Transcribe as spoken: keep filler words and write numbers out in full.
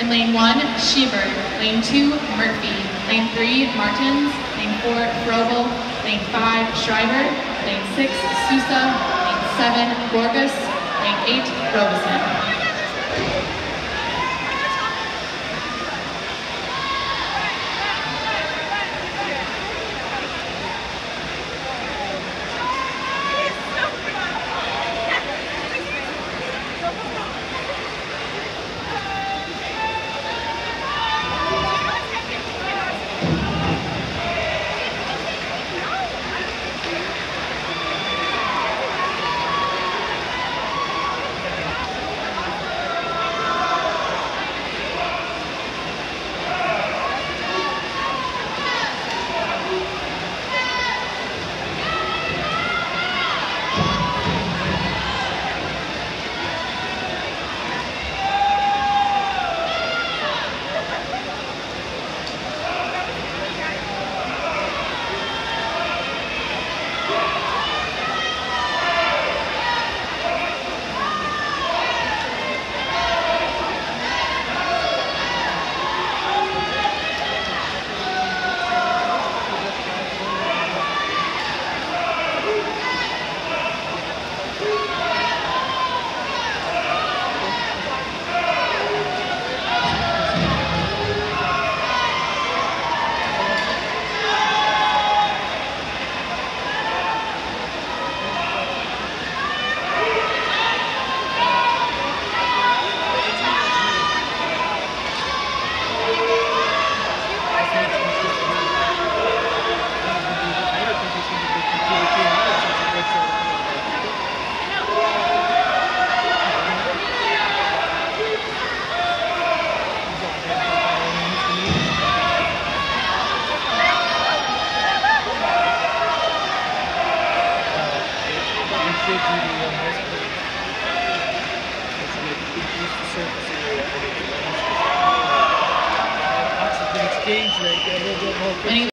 In lane one, Schieberg. Lane two, Murphy. Lane three, Martins. Lane four, Frobel. Lane five, Schreiber. Lane six, Sousa. Lane seven, Gorgas. Lane eight, Robeson. Exchange, like a little bit more.